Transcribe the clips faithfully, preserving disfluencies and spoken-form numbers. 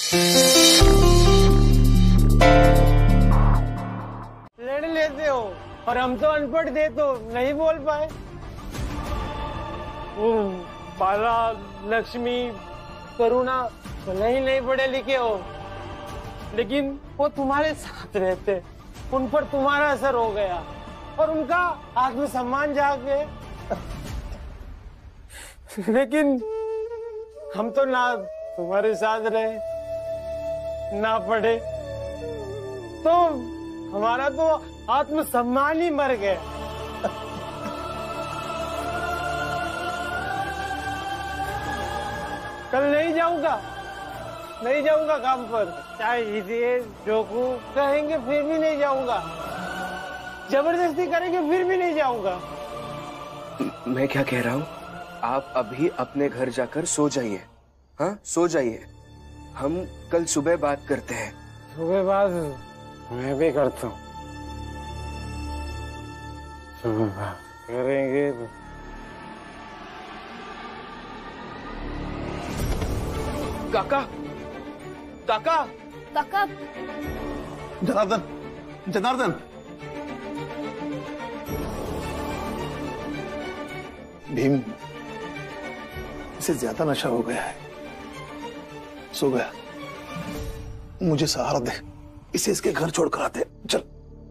लड़ लेते हो और हम तो अनपढ़ थे तो नहीं बोल पाए। बाला, लक्ष्मी, करुणा भले ही नहीं पढ़े लिखे हो, लेकिन वो तुम्हारे साथ रहते, उन पर तुम्हारा असर हो गया और उनका आत्मसम्मान जाग गए। लेकिन हम तो ना तुम्हारे साथ रहे ना पढ़े, तो हमारा तो आत्मसम्मान ही मर गया। कल नहीं जाऊंगा, नहीं जाऊंगा काम पर, चाहे हितेश जोकू कहेंगे फिर भी नहीं जाऊंगा, जबरदस्ती करेंगे फिर भी नहीं जाऊंगा। मैं क्या कह रहा हूँ, आप अभी अपने घर जाकर सो जाइए। हाँ, सो जाइए, हम कल सुबह बात करते हैं। सुबह बात मैं भी करता हूँ, सुबह बात करेंगे। काका, काका, काका। जनार्दन, जनार्दन, भीम इसे ज्यादा नशा हो गया है, सो गया। मुझे सहारा दे, इसे इसके घर छोड़कर आते। चल।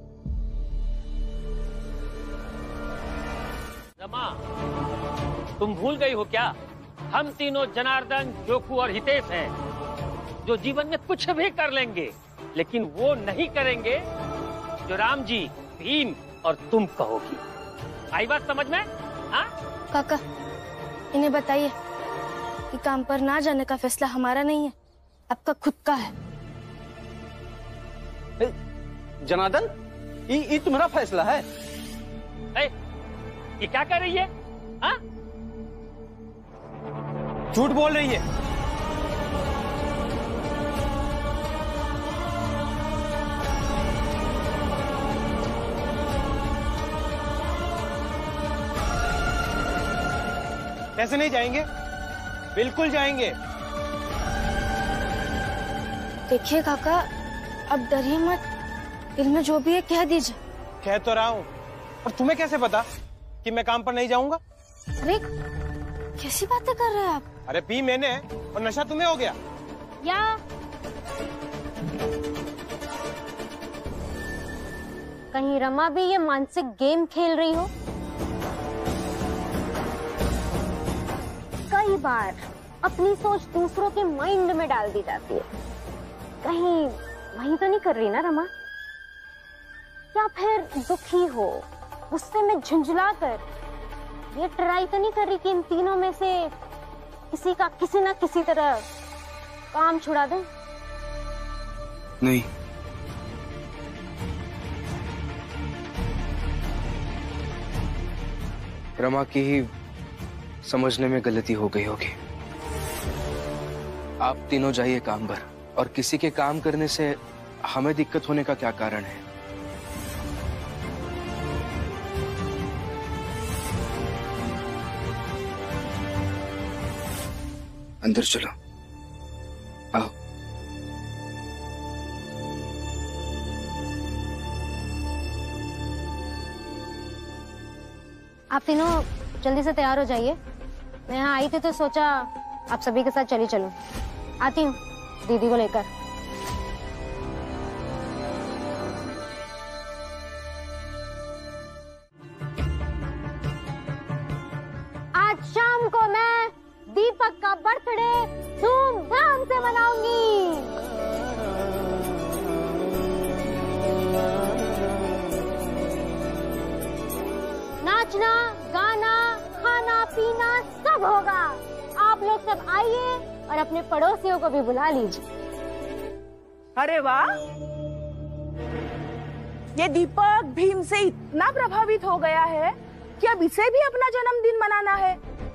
रमा, तुम भूल गई हो क्या? हम तीनों जनार्दन, जोकू और हितेश हैं, जो जीवन में कुछ भी कर लेंगे, लेकिन वो नहीं करेंगे जो राम जी, भीम और तुम कहोगी। आई बात समझ में? हाँ? काका, इन्हें बताइए कि काम पर ना जाने का फैसला हमारा नहीं है, आपका खुद का है। जनार्दन, ये, ये तुम्हारा फैसला है। ए, ये क्या कर रही है? हाँ? झूठ बोल रही है। ऐसे नहीं जाएंगे, बिल्कुल जाएंगे। देखिए काका, अब डरिए मत, दिल में जो भी है कह दीजिए। कह तो रहा हूँ, और तुम्हें कैसे पता कि मैं काम पर नहीं जाऊंगा? अरे कैसी बातें कर रहे हैं आप? अरे पी मैंने और नशा तुम्हें हो गया। या कहीं रमा भी ये मानसिक गेम खेल रही हो? कई बार अपनी सोच दूसरों के माइंड में डाल दी जाती है, कहीं वही तो नहीं कर रही ना रमा? या फिर दुखी हो, गुस्से में झुंझला कर ये ट्राई तो नहीं कर रही कि इन तीनों में से किसी का किसी ना किसी तरह काम छुड़ा दे? नहीं, रमा की ही समझने में गलती हो गई होगी। आप तीनों जाइए काम पर, और किसी के काम करने से हमें दिक्कत होने का क्या कारण है? अंदर चलो, आओ। आप तीनों जल्दी से तैयार हो जाइए। मैं यहाँ आई थी तो सोचा आप सभी के साथ चली चलूं। आती हूँ दीदी को लेकर। आज शाम को मैं दीपक का बर्थडे धूमधाम से मनाऊंगी। नाचना, गाना, खाना पीना सब होगा। आप लोग सब आइए और अपने पड़ोसियों को भी बुला लीजिए। अरे वाह, ये दीपक भीम से इतना प्रभावित हो गया है कि अब इसे भी अपना जन्मदिन मनाना है।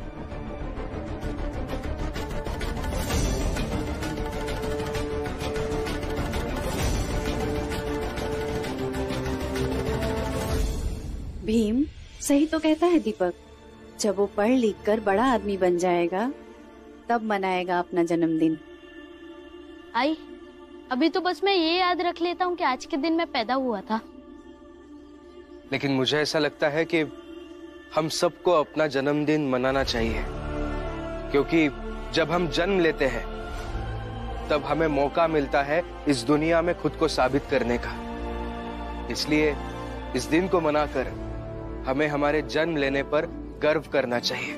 भीम सही तो कहता है दीपक, जब वो पढ़ लिख कर बड़ा आदमी बन जाएगा तब मनाएगा अपना जन्मदिन। आई, अभी तो बस मैं ये याद रख लेता हूँ कि आज के दिन मैं पैदा हुआ था। लेकिन मुझे ऐसा लगता है कि हम सबको अपना जन्मदिन मनाना चाहिए, क्योंकि जब हम जन्म लेते हैं तब हमें मौका मिलता है इस दुनिया में खुद को साबित करने का। इसलिए इस दिन को मनाकर हमें हमारे जन्म लेने पर गर्व करना चाहिए।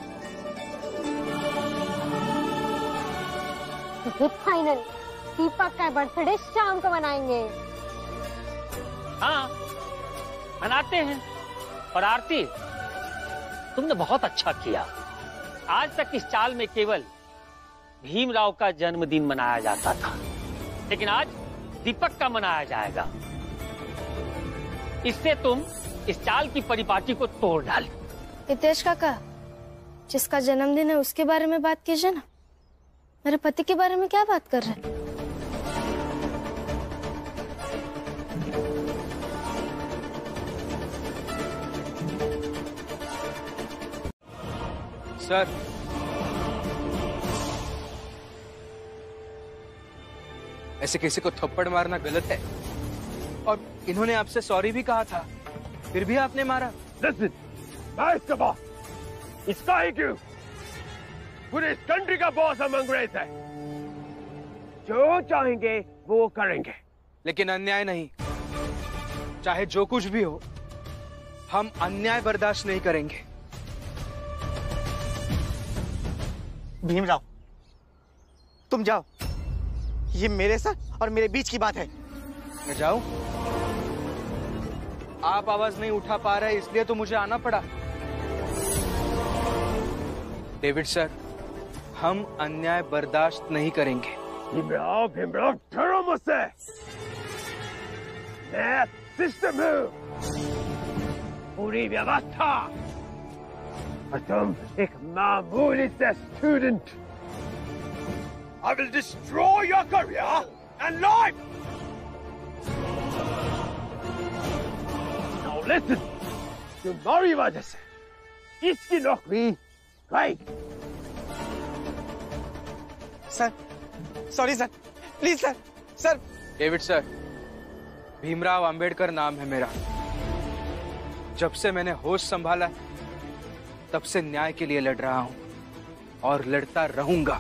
फाइनल दीपक का बर्थडे शाम को मनाएंगे। हाँ, मनाते हैं। और आरती, तुमने बहुत अच्छा किया। आज तक इस चाल में केवल भीमराव का जन्मदिन मनाया जाता था, लेकिन आज दीपक का मनाया जाएगा। इससे तुम इस चाल की परिपाटी को तोड़ डाली। हितेश काका, जिसका जन्मदिन है उसके बारे में बात कीजिए ना, मेरे पति के बारे में क्या बात कर रहे हैं? सर, ऐसे किसी को थप्पड़ मारना गलत है, और इन्होंने आपसे सॉरी भी कहा था, फिर भी आपने मारा। Listen, मैं इसका बॉस, इसका ही क्यों, पूरे इस कंट्री का बॉस हम अंग्रेज है। जो चाहेंगे वो करेंगे, लेकिन अन्याय नहीं। चाहे जो कुछ भी हो, हम अन्याय बर्दाश्त नहीं करेंगे। भीमराव, तुम जाओ, ये मेरे साथ और मेरे बीच की बात है। मैं जाऊं? आप आवाज नहीं उठा पा रहे इसलिए तो मुझे आना पड़ा। डेविड सर, हम अन्याय बर्दाश्त नहीं करेंगे। भीमराव, भीमराव, डरो मुझसे। मैं सिस्टम हूँ, पूरी व्यवस्था, और तुम एक मामूली से student. I will destroy your career and life. Now listen, तुम्हारी वजह से इसकी नौकरी गई। Sir, sorry sir, please sir, sir. David sir, Bhimrao Ambedkar नाम है मेरा। जब से मैंने होश संभाला तब से न्याय के लिए लड़ रहा हूं और लड़ता रहूंगा।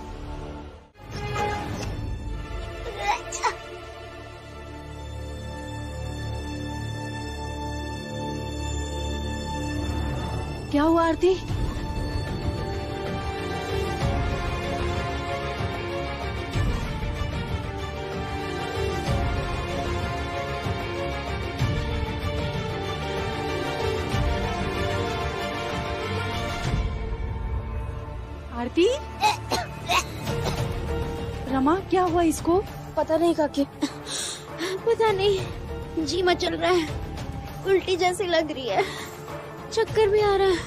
क्या हुआ आरती? आरती? रमा, क्या हुआ इसको? पता नहीं काकी, पता नहीं, जी मचल रहा है, उल्टी जैसी लग रही है, चक्कर भी आ रहा है।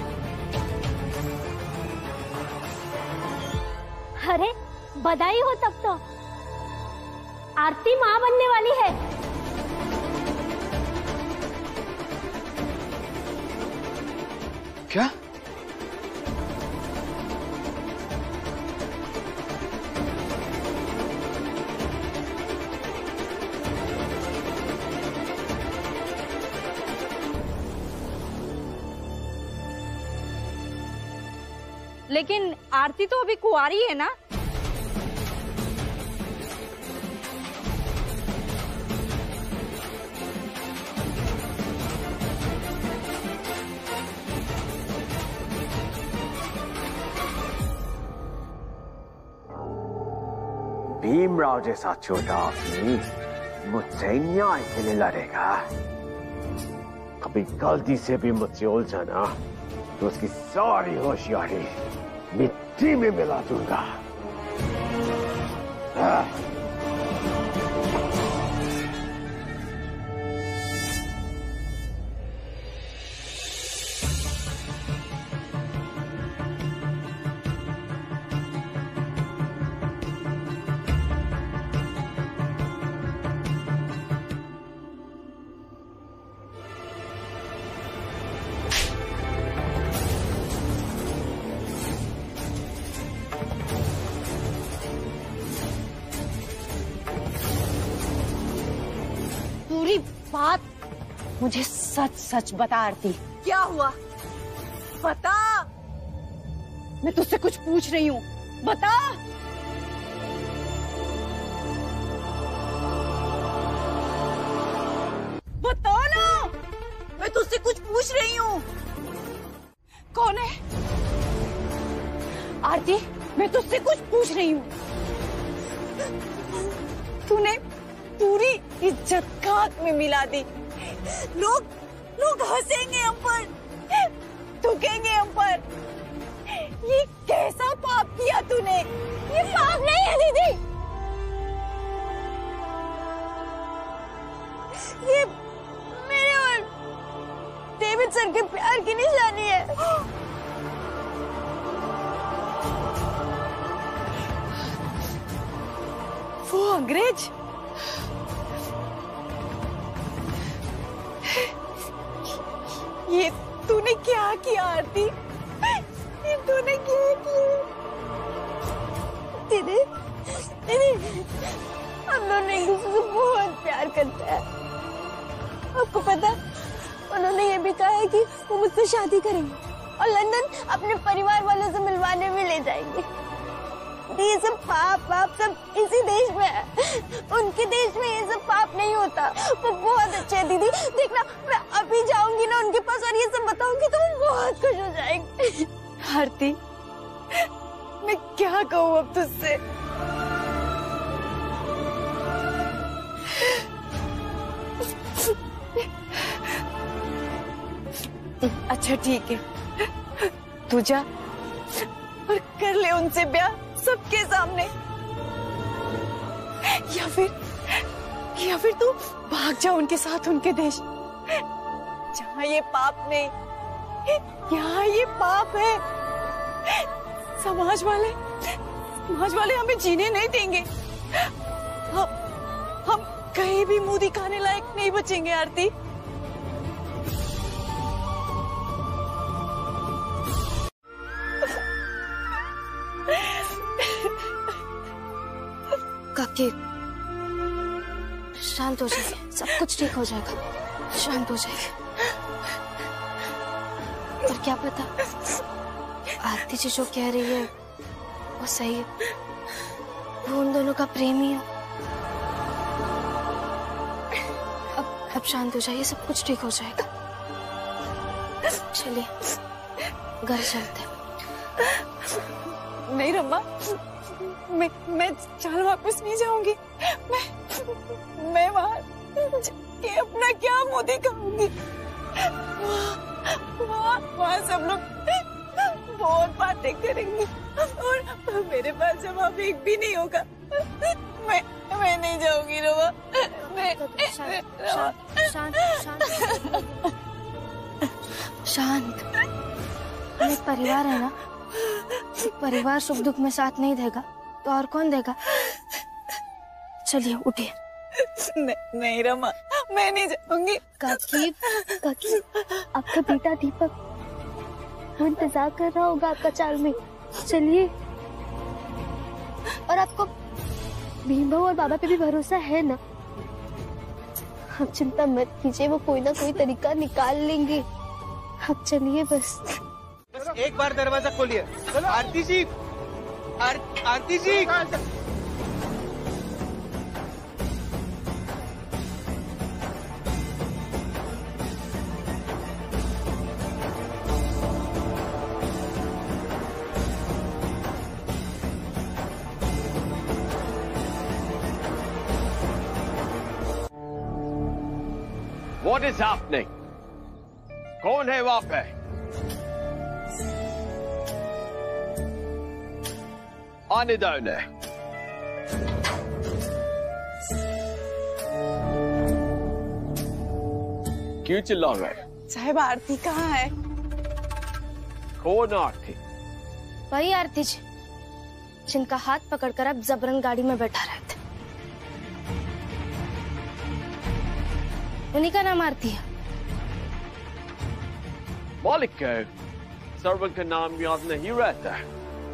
अरे बधाई हो, तब तो आरती माँ बनने वाली है। क्या? लेकिन आरती तो अभी कुंवारी है ना? भीमराव जैसा छोटा आदमी मुझसे न्याय के लिए लड़ेगा। कभी गलती से भी मुझसे उलझा ना तो उसकी सारी होशियारी मिट्टी में मिला दूंगा। बात मुझे सच सच बता आरती। क्या हुआ? बता। मैं तुझसे कुछ पूछ रही हूँ, बता। बता ना। मैं तुझसे कुछ पूछ रही हूँ। कौन है? आरती, मैं तुझसे कुछ पूछ रही हूँ। तूने पूरी इज्जत खाक में मिला दी। लोग लोग हंसेंगे हम पर, थूकेंगे हम पर। ये कैसा पाप किया तूने? ये पाप नहीं है दीदी, ये मेरे और डेविड सर के प्यार की निशानी है। वो अंग्रेज ये तूने क्या किया आरती? ये तूने क्या किया? दीदी दीदी हम दोनों एक दूसरे से बहुत प्यार करते हैं। आपको पता, उन्होंने ये भी कहा है कि वो मुझसे शादी करेंगे और लंदन अपने परिवार वालों से मिलवाने में ले जाएंगे। ये सब पाप पाप सब इसी देश में है, उनके देश में ये सब पाप नहीं होता। वो बहुत अच्छे हैं दीदी, देखना मैं अभी जाऊंगी ना उनके पास और ये सब बताऊंगी तो वो बहुत खुश हो जाएंगे। आरती, मैं क्या कहूँ अब तुझसे? अच्छा ठीक है, तू जा और कर ले उनसे ब्याह सबके सामने, या फिर या फिर तू भाग जा उनके साथ उनके देश, जहाँ ये पाप नहीं, यहाँ ये पाप है। समाज वाले समाज वाले हमें जीने नहीं देंगे। हम हम कहीं भी मुंह दिखाने लायक नहीं बचेंगे आरती। काकी, शांत हो जाइए, सब कुछ ठीक हो जाएगा, शांत हो जाइए। और क्या पता आरती जी जो कह रही है वो सही है, वो उन दोनों का प्रेम ही है। अब अब शांत हो जाइए, सब कुछ ठीक हो जाएगा। चलिए घर चलते हैं। नहीं रम्मा, मैं मैं चाल वापस नहीं जाऊंगी। मैं मैं वहाँ जाके अपना क्या मुंह दिखाऊंगी? वहाँ वहाँ सब लोग बहुत बातें करेंगे और मेरे पास जवाब एक भी नहीं होगा। मैं मैं नहीं जाऊंगी रवा। मैं शांत शांत शांत शांत। हम एक परिवार है ना, परिवार सुख दुख में साथ नहीं देगा तो और कौन देगा? चलिए उठिए। नहीं, नहीं रमा, मैं नहीं जाऊंगी। काकी, काकी, आपका बेटा दीपक वो इंतजार कर रहा होगा आपका चाल में, चलिए। और आपको भीम भाऊ और बाबा पे भी भरोसा है ना? आप चिंता मत कीजिए, वो कोई ना कोई तरीका निकाल लेंगे। आप चलिए बस। बस एक बार दरवाजा खोलिए। आरती जी, आर, Aarti ji. What is happening? कौन है वहां पे? आने दो उन्हें। क्यों चिल्ला रहे? साहब आरती कहाँ है? कौन आरती? वही आरती जी जिनका हाथ पकड़कर अब जबरन गाड़ी में बैठा रहे थे, उन्हीं का नाम आरती है। मालिक के सर्वर का नाम याद नहीं रहता है।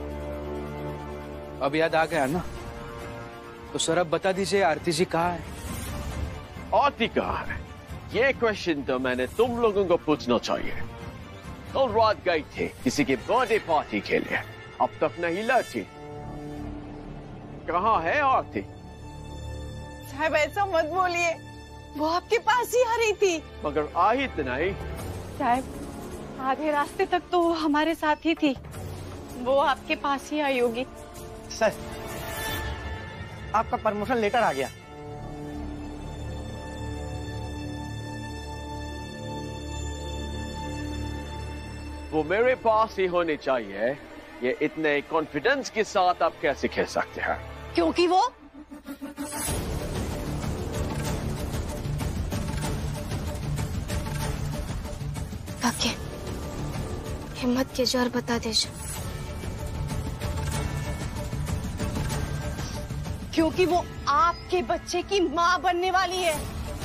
अब याद आ गया ना, तो सर अब बता दीजिए आरती जी कहाँ है? आरती कहाँ है? ये क्वेश्चन तो मैंने तुम लोगों को पूछना चाहिए। कल रात गई थे किसी के बर्थडे पार्टी के लिए, अब तक नहीं लौटी। कहाँ है आरती? साहब ऐसा मत बोलिए, वो आपके पास ही आ रही थी। मगर आ ही तो नहीं। साहब आधे रास्ते तक तो वो हमारे साथ ही थी, वो आपके पास ही आई होगी। सर, आपका प्रमोशन लेटर आ गया। वो मेरे पास ही होनी चाहिए। ये इतने कॉन्फिडेंस के साथ आप कैसे कह सकते हैं? क्योंकि वो काके हिम्मत के जोर बता दे। क्योंकि वो आपके बच्चे की माँ बनने वाली है।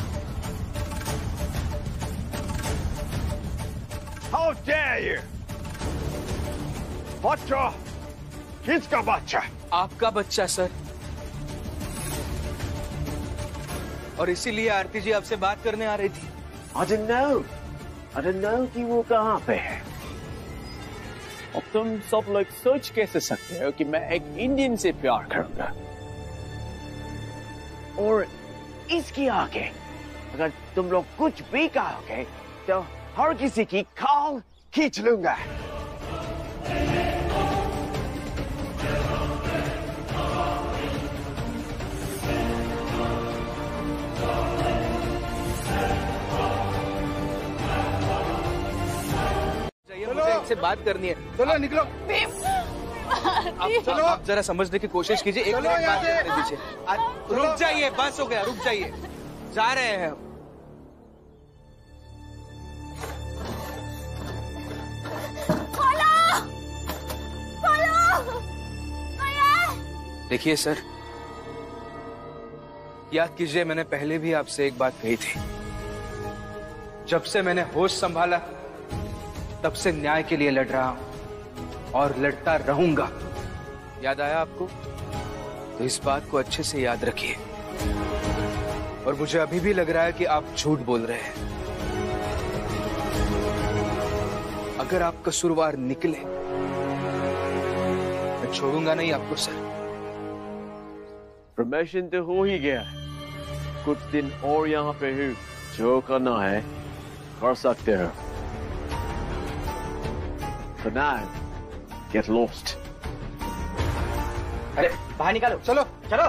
How dare you? बच्चा? किसका बच्चा? आपका बच्चा सर। और इसीलिए आरती जी आपसे बात करने आ रही थी। I don't know. I don't know कि वो कहाँ पे है। अब तुम सब लोग सोच कैसे सकते हो कि मैं एक इंडियन से प्यार करूंगा? और इसके आगे अगर तुम लोग कुछ भी कहोगे तो हर किसी की खाल खींच लूंगा। मुझे इनसे बात करनी है। चलो निकलो। आप, चलो आप जरा समझने की कोशिश कीजिए। एक मिनट बात करने दीजिए। रुक जाइए, बस हो गया, रुक जाइए। जा रहे हैं हम। देखिए सर, याद कीजिए मैंने पहले भी आपसे एक बात कही थी। जब से मैंने होश संभाला तब से न्याय के लिए लड़ रहा हूं और लड़ता रहूंगा। याद आया आपको? तो इस बात को अच्छे से याद रखिए। और मुझे अभी भी लग रहा है कि आप झूठ बोल रहे हैं। अगर आप कसूरवार निकले मैं छोड़ूंगा नहीं आपको सर। प्रमोशन तो हो ही गया, कुछ दिन और यहाँ पे हूँ, जो करना है कर सकते हो। For now, get lost. अरे बाहर निकालो, चलो चलो।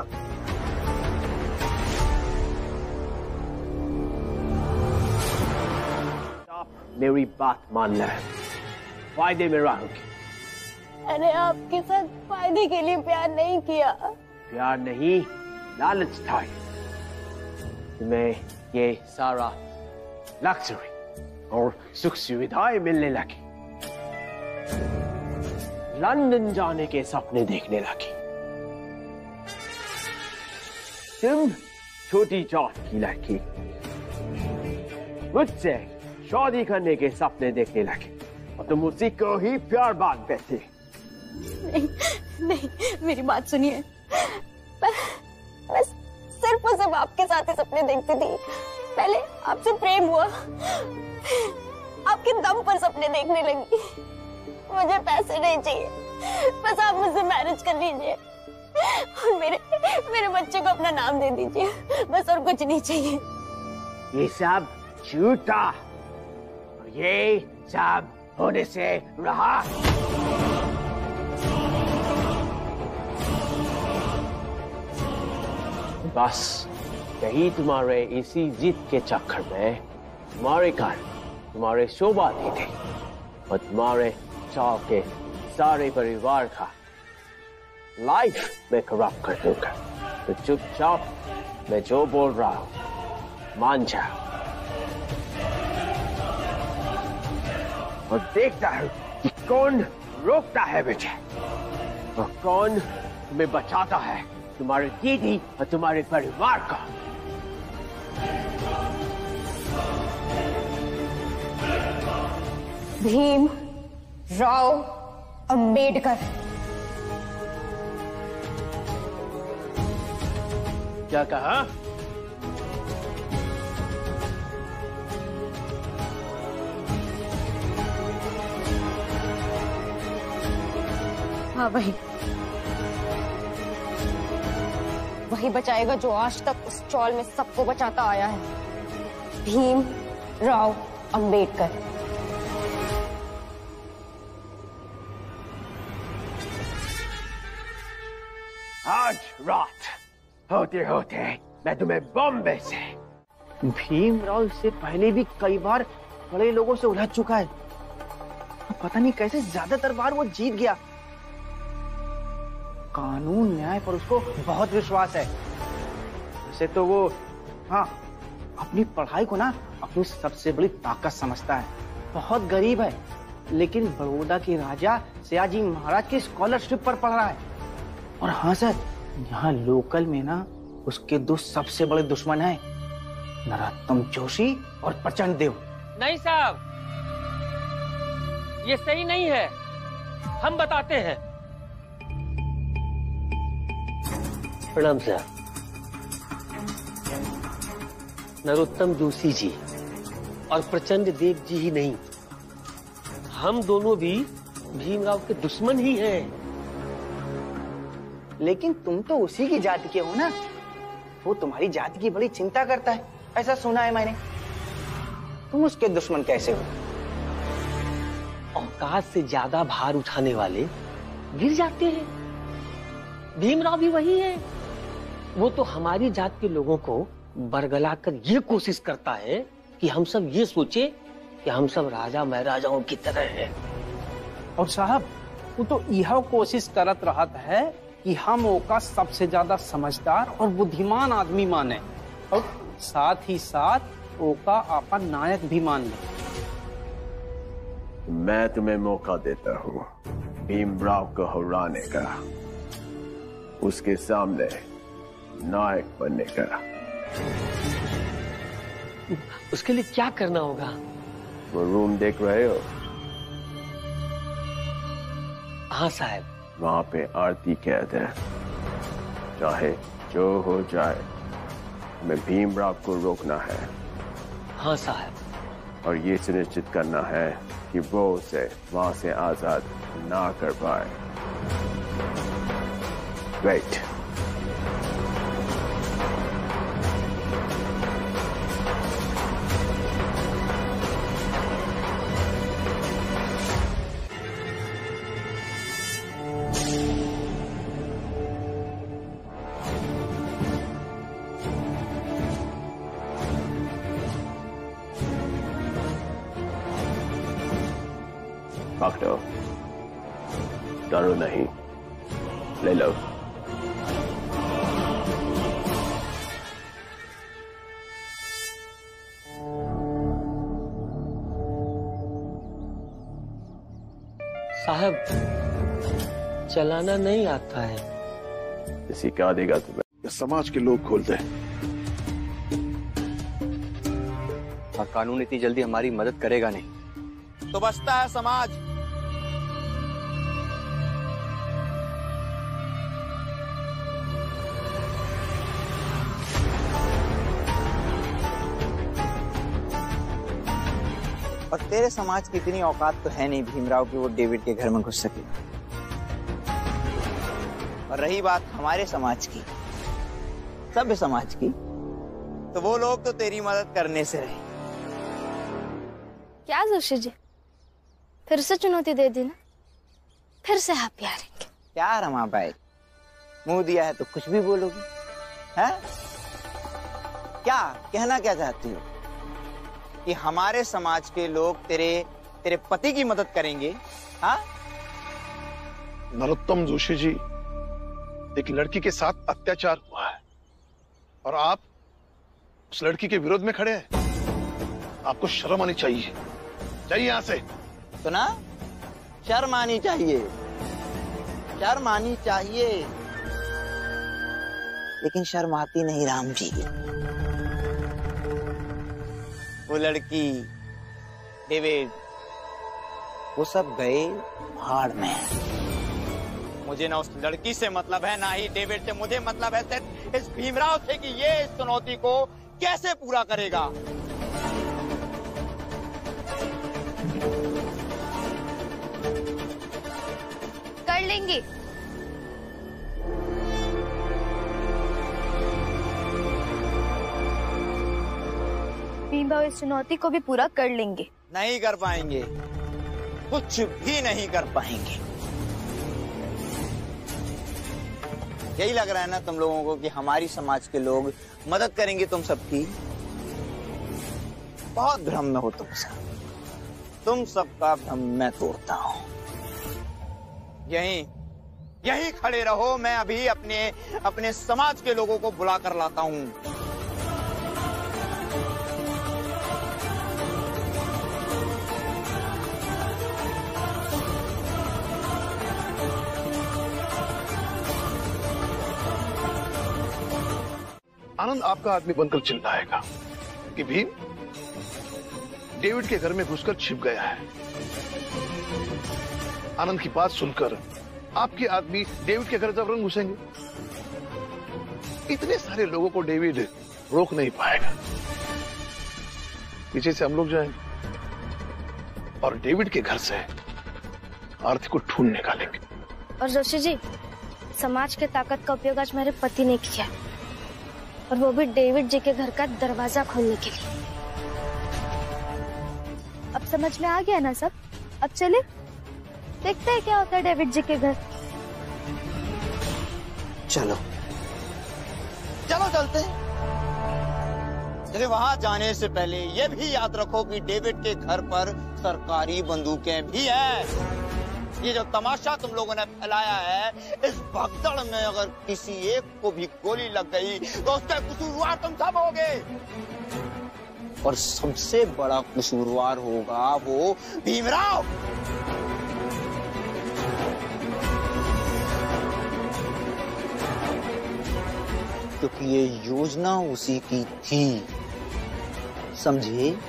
आप मेरी बात मान ले, फायदे में रहोगे। मैंने आपके साथ फायदे के लिए प्यार नहीं किया। प्यार नहीं, लालच था। तुम्हें ये सारा लग्जरी और सुख सुविधाएं मिलने लगी, लंदन जाने के सपने देखने लगी। तुम छोटी जात की लड़की मुझसे शादी करने के सपने देखने लगी और तुम उसी को ही प्यार बांधते थे। नहीं, नहीं, मेरी बात सुनिए। मैं, मैं सिर्फ और सिर्फ आपके साथ ही सपने देखती थी। पहले आपसे प्रेम हुआ, आपके दम पर सपने देखने लगी। मुझे पैसे नहीं चाहिए, बस आप मुझसे मैरिज कर लीजिए और मेरे मेरे बच्चे को अपना नाम दे दीजिए, बस और कुछ नहीं चाहिए। ये सब झूठा, ये सब होने से रहा। बस यही तुम्हारे इसी जिद के चक्कर में तुम्हारे कारण तुम्हारे शोभा दी थे और तुम्हारे चाव के सारे परिवार का लाइफ में करप्ट कर दूंगा। तो चुपचाप मैं जो बोल रहा हूं मान जाओ और देखता हूं कि कौन रोकता है मुझे और कौन तुम्हें बचाता है, तुम्हारे दीदी और तुम्हारे परिवार का। भीम राव अंबेडकर। क्या कहा? हाँ वही वही बचाएगा जो आज तक उस चौल में सबको बचाता आया है, भीम राव अंबेडकर। आज रात होते होते मैं तुम्हें बॉम्बे से भीमराव से पहले भी कई बार बड़े लोगों से उलझ चुका है। पता नहीं कैसे ज्यादातर बार वो जीत गया। कानून न्याय पर उसको बहुत विश्वास है। वैसे तो वो हाँ अपनी पढ़ाई को ना अपनी सबसे बड़ी ताकत समझता है। बहुत गरीब है लेकिन बड़ौदा के राजा सयाजी महाराज की स्कॉलरशिप पर पढ़ रहा है। और हाँ सर, यहाँ लोकल में ना उसके दो सबसे बड़े दुश्मन हैं, नरोत्तम जोशी और प्रचंड देव। नहीं साहब, ये सही नहीं है, हम बताते हैं। प्रणाम सर। नरोत्तम जोशी जी और प्रचंड देव जी ही नहीं, हम दोनों भी भीमराव के दुश्मन ही हैं। लेकिन तुम तो उसी की जाति के हो ना, वो तुम्हारी जाति की बड़ी चिंता करता है, ऐसा सुना है मैंने। तुम उसके दुश्मन कैसे हो? औकात से ज्यादा भार उठाने वाले गिर जाते हैं। भीमराव भी वही है। वो तो हमारी जात के लोगों को बरगला कर ये कोशिश करता है कि हम सब ये सोचे कि हम सब राजा महाराजाओं की तरह हैं। और साहब, वो तो यह कोशिश करत रहता है कि हम ओका सबसे ज्यादा समझदार और बुद्धिमान आदमी माने और साथ ही साथ ओका अपन नायक भी मान ले। मैं तुम्हें मौका देता हूँ भीमराव को हराने का, उसके सामने नायक बनने का। उसके लिए क्या करना होगा? वो रूम देख रहे हो? हाँ साहब। वहां पे आरती कैद है। चाहे जो हो जाए, हमें भीमराव को रोकना है। हाँ साहब। और ये सुनिश्चित करना है कि वो उसे वहां से आजाद ना कर पाए। वेट। पकड़ो, डरो नहीं, ले लो। साहब, चलाना नहीं आता है। इसी क्या देगा तुम्हें? ये समाज के लोग खोलते हैं। और कानून इतनी जल्दी हमारी मदद करेगा नहीं। तो बचता है समाज। और तेरे समाज की इतनी औकात तो है नहीं भीमराव कि वो डेविड के घर में घुस सके। और रही बात हमारे समाज की, सभ्य समाज की, तो वो लोग तो तेरी मदद करने से रहे। क्या जोशी जी, फिर से चुनौती दे दी ना? फिर से आप हारेंगे? क्या रमा भाई, मुंह दिया है तो कुछ भी बोलोगी? हैं? क्या कहना क्या चाहती हो? कि हमारे समाज के लोग तेरे तेरे पति की मदद करेंगे? हाँ? नरोत्तम जोशी जी, एक लड़की के साथ अत्याचार हुआ है और आप उस लड़की के विरोध में खड़े हैं। आपको शर्म आनी चाहिए। चाहिए यहां से। सुना? शर्म आनी चाहिए, शर्म आनी चाहिए। लेकिन शर्म आती नहीं राम जी। वो लड़की, डेविड, वो सब गए भाड़ में। मुझे ना उस लड़की से मतलब है, ना ही डेविड से। मुझे मतलब है सिर्फ इस भीमराव से कि ये इस चुनौती को कैसे पूरा करेगा। कर लेंगे। भाव इस चुनौती को भी पूरा कर लेंगे। नहीं कर पाएंगे, कुछ भी नहीं कर पाएंगे। यही लग रहा है ना तुम लोगों को कि हमारी समाज के लोग मदद करेंगे तुम सबकी? बहुत भ्रम में हो तुम सब। तुम सबका भ्रम मैं तोड़ता हूं। यहीं यहीं खड़े रहो, मैं अभी अपने अपने समाज के लोगों को बुला कर लाता हूं। आनंद आपका आदमी बनकर चिल्लाएगा कि भीम डेविड के घर में घुसकर छिप गया है। आनंद की बात सुनकर आपके आदमी डेविड के घर जबरन घुसेंगे। इतने सारे लोगों को डेविड रोक नहीं पाएगा। पीछे से हम लोग जाएंगे और डेविड के घर से आरती को ढूंढ निकालेंगे। और जोशी जी, समाज के ताकत का उपयोग आज मेरे पति ने किया, और वो भी डेविड जी के घर का दरवाजा खोलने के लिए। अब समझ में आ गया ना सब? अब चले देखते हैं क्या होता है डेविड जी के घर। चलो चलो चलते हैं। चले, वहां जाने से पहले ये भी याद रखो कि डेविड के घर पर सरकारी बंदूकें भी हैं। ये जो तमाशा तुम लोगों ने फैलाया है, इस भगदड़ में अगर किसी एक को भी गोली लग गई तो उसका कसूरवार तुम सब होगे। और सबसे बड़ा कसूरवार होगा वो भीमराव। क्योंकि ये योजना उसी की थी, समझे?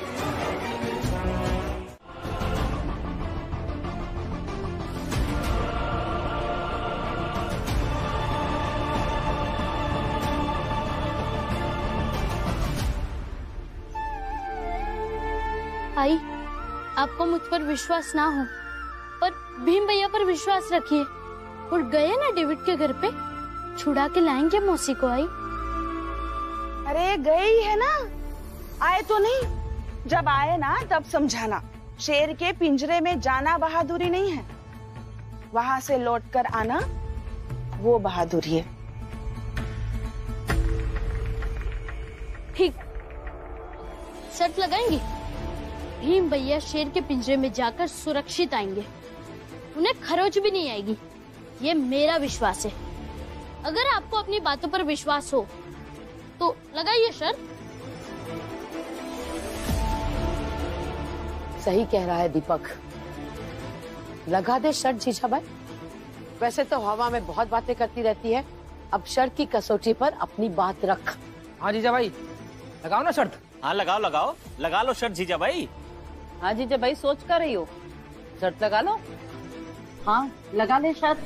आई, आपको मुझ पर विश्वास ना हो, पर भीम भैया पर विश्वास रखिए। और गए ना डेविड के घर पे, छुड़ा के लाएंगे मौसी को। आई, अरे गए ही है ना, आए तो नहीं। जब आए ना तब समझाना। शेर के पिंजरे में जाना बहादुरी नहीं है, वहां से लौटकर आना वो बहादुरी है। ठीक, शर्त लगाएंगी? भीम भैया शेर के पिंजरे में जाकर सुरक्षित आएंगे, उन्हें खरोच भी नहीं आएगी। ये मेरा विश्वास है। अगर आपको अपनी बातों पर विश्वास हो तो लगाइए शर्त। सही कह रहा है दीपक, लगा दे शर्त जीजाबाई। वैसे तो हवा में बहुत बातें करती रहती है, अब शर्त की कसौटी पर अपनी बात रख। हाँ जीजाबाई, लगाओ ना शर्त। हाँ लगाओ लगाओ लगा लो शर्त जीजाबाई। हाँ जीजाबाई, सोच कर रही हो, शर्त लगा लो। हाँ लगा ले शर्त।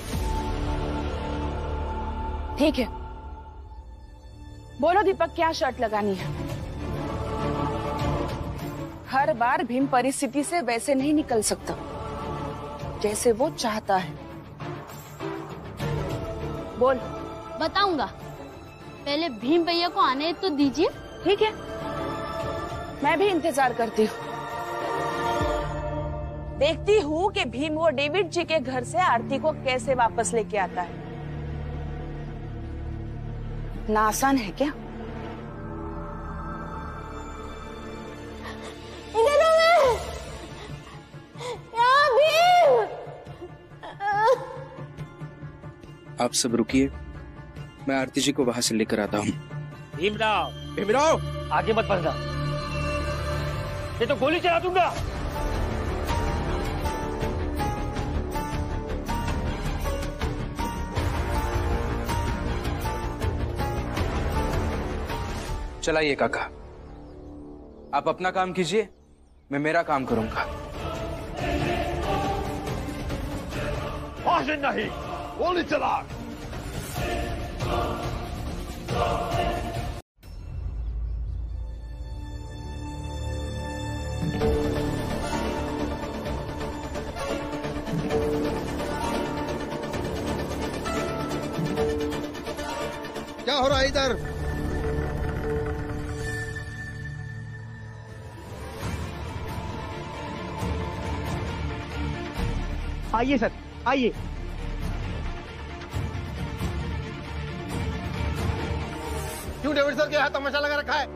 ठीक है, बोलो दीपक, क्या शर्त लगानी है? हर बार भीम परिस्थिति से वैसे नहीं निकल सकता जैसे वो चाहता है। बोल। बताऊंगा, पहले भीम भैया को आने तो दीजिए। ठीक है, मैं भी इंतजार करती हूँ। देखती हूँ कि भीम वो डेविड जी के घर से आरती को कैसे वापस लेके आता है। ना आसान है क्या? इधर हूँ मैं। भीम! आप सब रुकिए, मैं आरती जी को वहां से लेकर आता हूँ। भीमराव, भीमराव, आगे मत बढ़ना, ये तो गोली चला दूंगा। चलाइए काका, आप अपना काम कीजिए, मैं मेरा काम करूंगा। भाषण नहीं, गोली चला। क्या हो रहा है इधर? आइए सर, आइए। क्यों डेविड सर के यहाँ तमाशा लगा रखा है?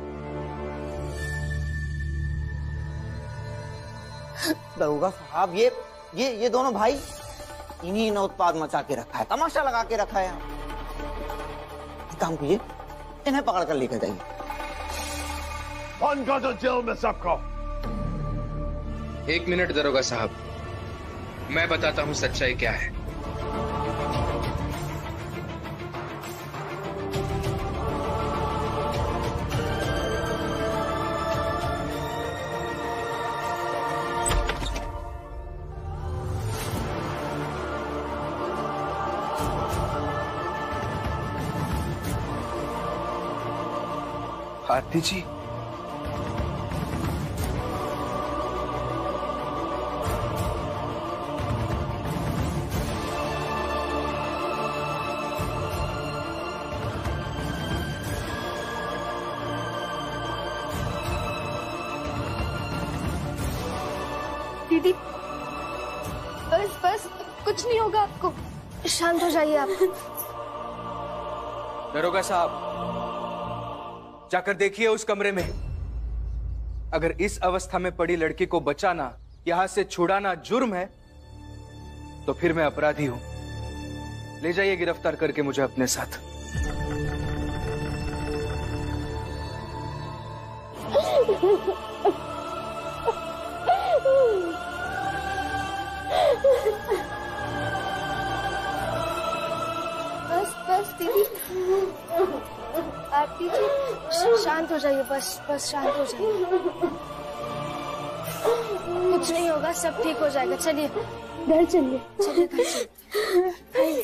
दरोगा साहब, ये ये ये दोनों भाई, इन्हीं ने उत्पाद मचा के रखा है, तमाशा लगा के रखा है। एक काम कीजिए, इन्हें पकड़ कर लेकर जाइए। बंद कर दो जेल में सबको। एक मिनट दरोगा साहब, मैं बताता हूँ सच्चाई क्या है। आरती जी, दीदी, बस बस, कुछ नहीं होगा आपको, शांत हो जाइए आप। दरोगा साहब, जाकर देखिए उस कमरे में। अगर इस अवस्था में पड़ी लड़की को बचाना, यहां से छुड़ाना जुर्म है, तो फिर मैं अपराधी हूं। ले जाइए गिरफ्तार करके मुझे अपने साथ। बस बस दीदी, आरती जी शांत हो जाइए, बस बस शांत हो जाइए, कुछ नहीं होगा, सब ठीक हो जाएगा। चलिए घर चलिए, चलिए घर चलिए।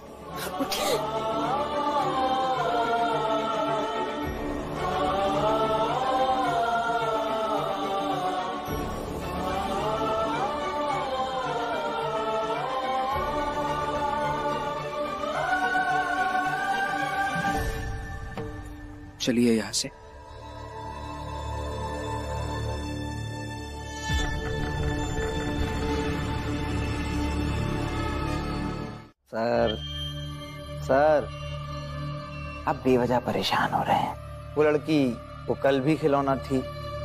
चलिए यहां से। सर, सर, आप बेवजह परेशान हो रहे हैं। वो लड़की, वो कल भी खिलौना थी,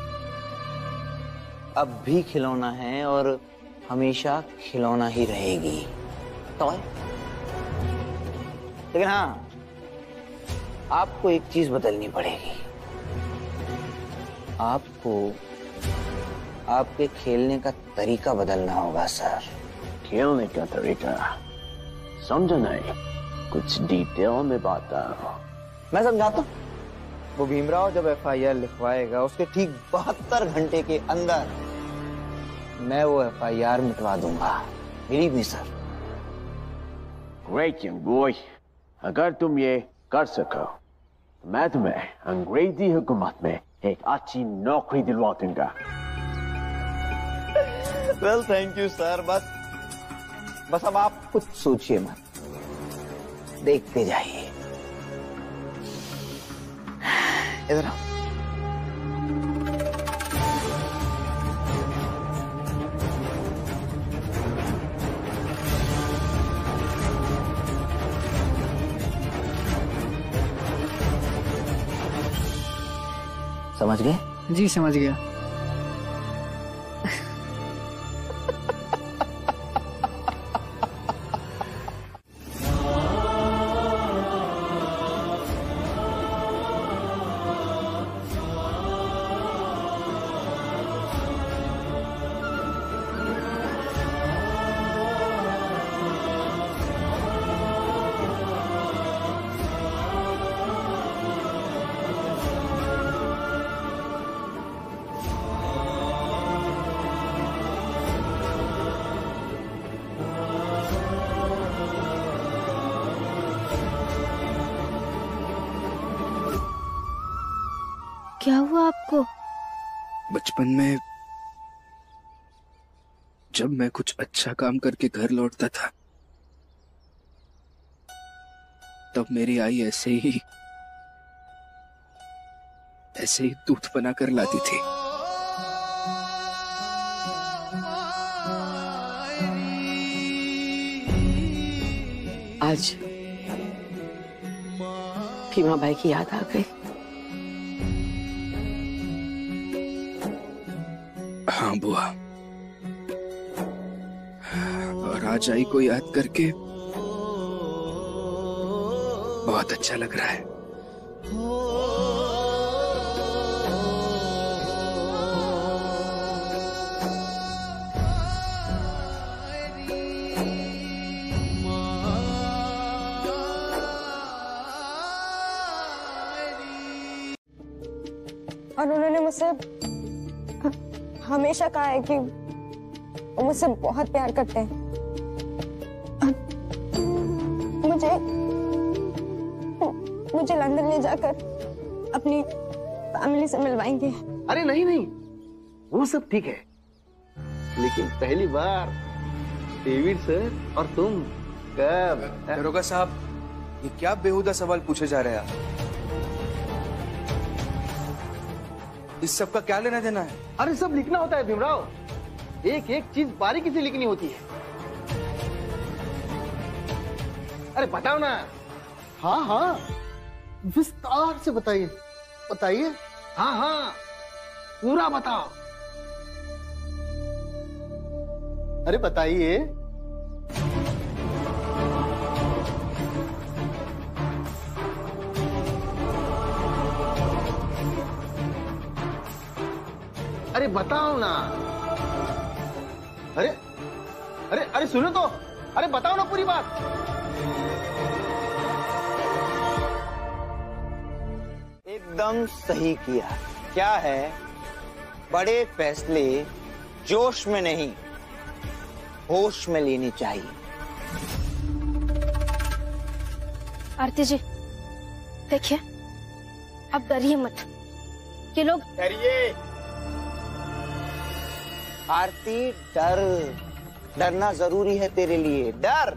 अब भी खिलौना है और हमेशा खिलौना ही रहेगी। तो लेकिन हाँ, आपको एक चीज बदलनी पड़ेगी। आपको आपके खेलने का तरीका बदलना होगा सर। खेलने का तरीका समझा नहीं, कुछ डिटेल में बताओ। मैं समझाता हूँ। वो भीमराव जब एफ आई आर लिखवाएगा, उसके ठीक बहत्तर घंटे के अंदर मैं वो एफ आई आर मिटवा दूंगा। Believe me sir. Great young boy, अगर तुम ये कर सको तो मैं तुम्हें अंग्रेजी हुकूमत में एक अच्छी नौकरी दिलवा दूंगा। Well thank you sir. बस बस अब आप कुछ सोचिए मत, देखते जाइए। इधर आओ। समझ गए? जी समझ गया। क्या हुआ आपको? बचपन में जब मैं कुछ अच्छा काम करके घर लौटता था, तब मेरी आई ऐसे ही ऐसे ही दूध बना कर लाती थी। आज भीमा भाई की याद आ गई। हाँ बुआ, और आज आई को याद करके बहुत अच्छा लग रहा है। और उन्होंने मुझसे हमेशा कहा है कि वो मुझसे बहुत प्यार करते हैं। मुझे मुझे लंदन ले जाकर अपनी फैमिली से मिलवाएंगे। अरे नहीं नहीं, वो सब ठीक है, लेकिन पहली बार डेविड सर और तुम कब? दरोगा साहब, ये क्या बेहुदा सवाल पूछे जा रहे हैं आप? इस सब का क्या लेना देना है? अरे सब लिखना होता है भीमराव, एक एक चीज बारीकी से लिखनी होती है। अरे बताओ ना। हाँ हाँ, विस्तार से बताइए बताइए। हाँ हाँ, पूरा बताओ। अरे बताइए। अरे बताओ ना। अरे अरे अरे सुनो तो, अरे बताओ ना पूरी बात। एकदम सही किया। क्या है, बड़े फैसले जोश में नहीं होश में लेनी चाहिए। आरती जी देखिए, अब डरिए मत, ये लोग डरिए। आरती, डर डरना जरूरी है तेरे लिए, डर।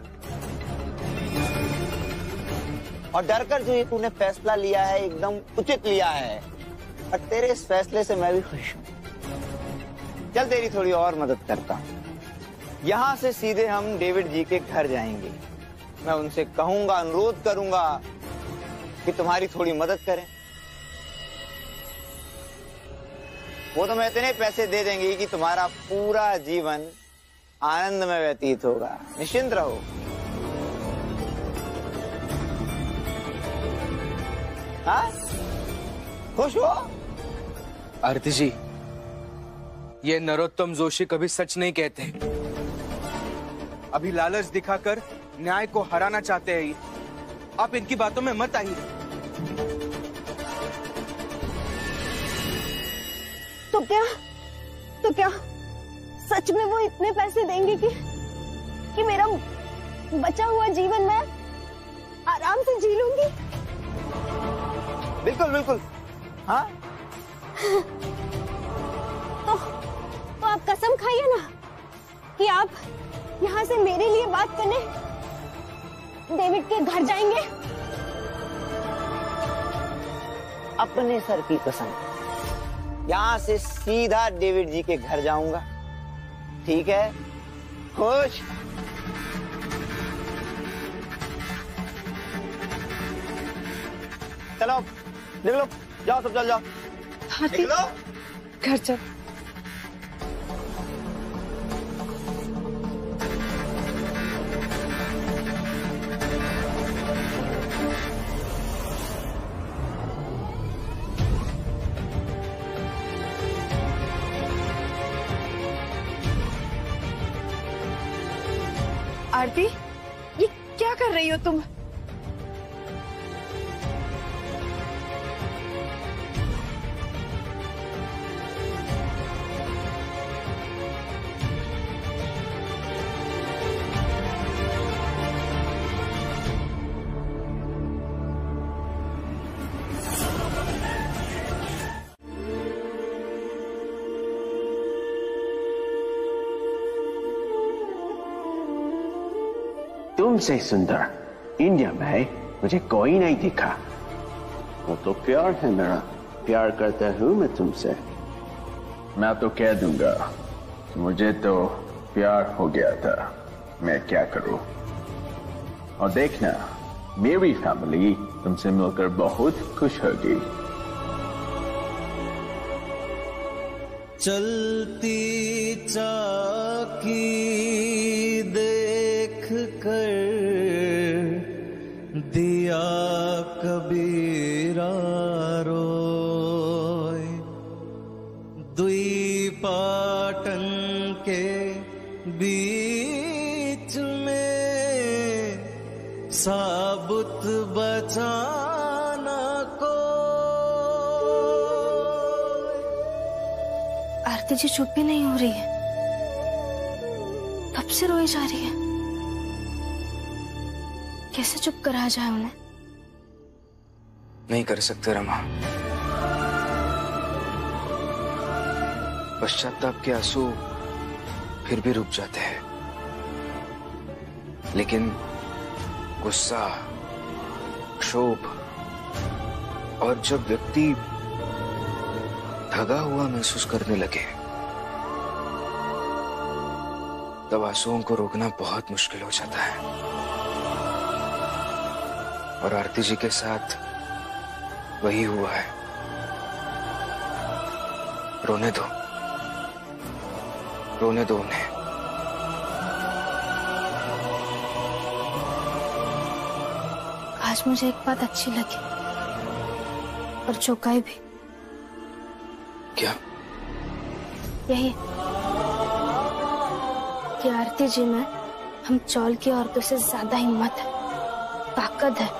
और डर कर जो ये तूने फैसला लिया है एकदम उचित लिया है, और तेरे इस फैसले से मैं भी खुश हूं। चल तेरी थोड़ी और मदद करता हूं। यहां से सीधे हम डेविड जी के घर जाएंगे। मैं उनसे कहूंगा, अनुरोध करूंगा कि तुम्हारी थोड़ी मदद करें। वो तो मैं इतने पैसे दे देंगे कि तुम्हारा पूरा जीवन आनंद में व्यतीत होगा। निश्चिंत रहो। हाँ, खुश हो? आरती जी, ये नरोत्तम जोशी कभी सच नहीं कहते। अभी लालच दिखाकर न्याय को हराना चाहते हैं। आप इनकी बातों में मत आइए। तो क्या तो क्या सच में वो इतने पैसे देंगे कि कि मेरा बचा हुआ जीवन मैं आराम से जी लूंगी? बिल्कुल बिल्कुल। हाँ तो, तो आप कसम खाइए ना कि आप यहाँ से मेरे लिए बात करने डेविड के घर जाएंगे। अपने सर की कसम, यहाँ से सीधा डेविड जी के घर जाऊंगा। ठीक है? खुश? चलो निकलो, जाओ सब चल जाओ। निकलो घर चल। आरती, ये क्या कर रही हो तुम? तुमसे सुंदर इंडिया में मुझे कोई नहीं दिखा। वो तो प्यार है मेरा, प्यार करता हूँ मैं तुमसे। मैं तो कह दूंगा, मुझे तो प्यार हो गया था, मैं क्या करूं? और देखना मेरी फैमिली तुमसे मिलकर बहुत खुश होगी। चलती चाकी देख कर दिया कबीरा रोय, दुई पाटन के बीच में साबुत बचाना को। आरती जी चुप भी नहीं हो रही है, कब से रोई जा रही है। कैसे चुप करा जाए उन्हें? नहीं कर सकते रमा। पश्चाताप के आंसू फिर भी रुक जाते हैं, लेकिन गुस्सा, क्षोभ और जब व्यक्ति ठगा हुआ महसूस करने लगे तब आंसुओं को रोकना बहुत मुश्किल हो जाता है। और आरती जी के साथ वही हुआ है। रोने दो, रोने दो उन्हें। आज मुझे एक बात अच्छी लगी और चौंकाई भी। क्या? यही कि आरती जी में हम चौल की औरतों से ज्यादा हिम्मत है, ताकत है।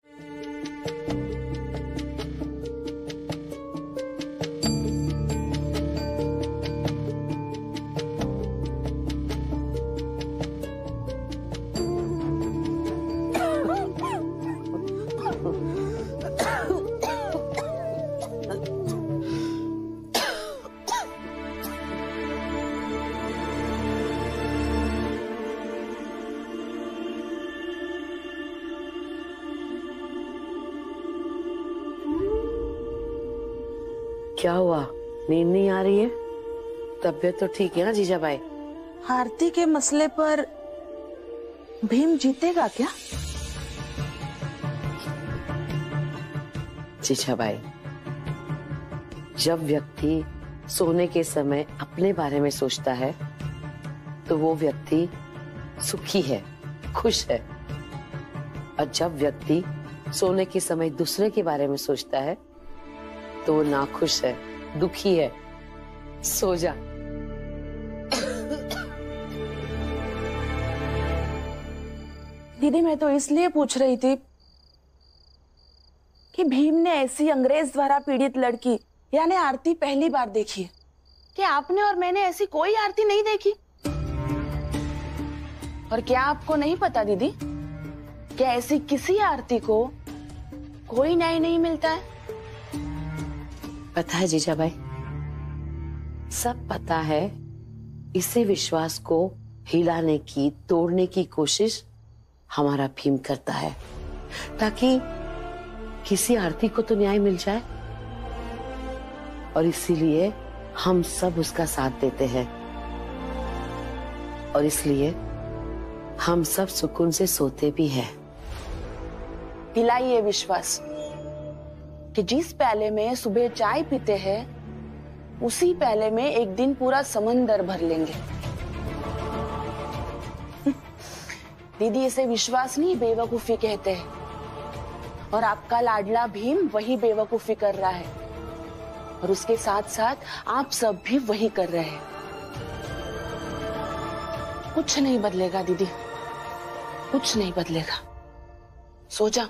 क्या हुआ? नींद नहीं आ रही है? तबीयत तो ठीक है ना जीजाबाई? आरती के मसले पर भीम जीतेगा क्या? जीजाबाई, जब व्यक्ति सोने के समय अपने बारे में सोचता है तो वो व्यक्ति सुखी है, खुश है। और जब व्यक्ति सोने के समय दूसरे के बारे में सोचता है तो वो नाखुश है, दुखी है। सो जा। दीदी, मैं तो इसलिए पूछ रही थी कि भीम ने ऐसी अंग्रेज द्वारा पीड़ित लड़की यानी आरती पहली बार देखी है। क्या आपने और मैंने ऐसी कोई आरती नहीं देखी? और क्या आपको नहीं पता दीदी, क्या ऐसी किसी आरती को कोई न्याय नहीं मिलता है? पता है जीजाबाई, सब पता है। इसे विश्वास को हिलाने की, तोड़ने की कोशिश हमारा भीम करता है ताकि किसी आरती को तो न्याय मिल जाए। और इसीलिए हम सब उसका साथ देते हैं और इसलिए हम सब सुकून से सोते भी हैं। दिलाइए विश्वास कि जिस प्याले में सुबह चाय पीते हैं उसी प्याले में एक दिन पूरा समंदर भर लेंगे। दीदी, इसे विश्वास नहीं बेवकूफी कहते हैं। और आपका लाडला भीम वही बेवकूफी कर रहा है और उसके साथ साथ आप सब भी वही कर रहे हैं। कुछ नहीं बदलेगा दीदी, कुछ नहीं बदलेगा। सो जा।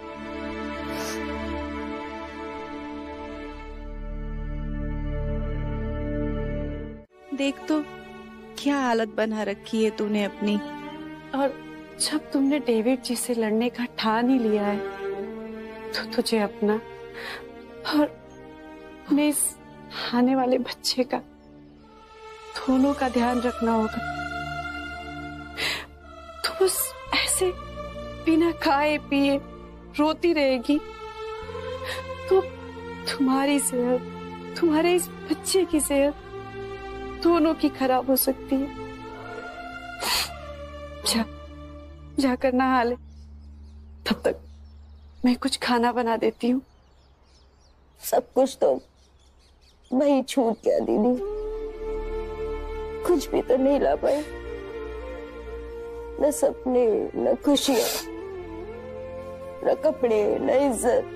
देख तो क्या हालत बना रखी है तूने अपनी। और जब तुमने डेविड जी से लड़ने का ठान ही लिया है तो तुझे अपना और अपने इस आने वाले बच्चे का, दोनों का ध्यान रखना होगा। तू बस ऐसे बिना खाए पिए रोती रहेगी तो तुम्हारी सेहत, तुम्हारे इस बच्चे की सेहत दोनों की खराब हो सकती है। जा, जाकर नहा ले। तब तक मैं कुछ खाना बना देती हूँ। सब कुछ तो वही छूट गया दीदी, कुछ भी तो नहीं ला पाई, न सपने, न खुशियां, न कपड़े, न इज्जत,